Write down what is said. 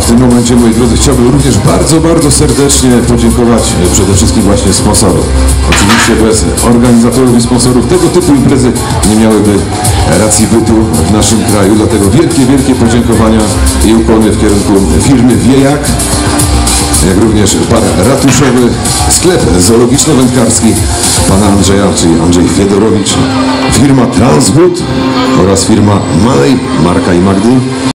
w tym momencie, moi drodzy, chciałbym również bardzo serdecznie podziękować przede wszystkim właśnie sponsorom. Oczywiście bez organizatorów i sponsorów tego typu imprezy nie miałyby racji bytu w naszym kraju, dlatego wielkie podziękowania i ukłony w kierunku firmy Wiejak, jak również bar ratuszowy, sklep zoologiczno-wędkarski pana Andrzeja, czyli Andrzej Fiedorowicz, firma Transwood oraz firma Malej, Marka i Magdy.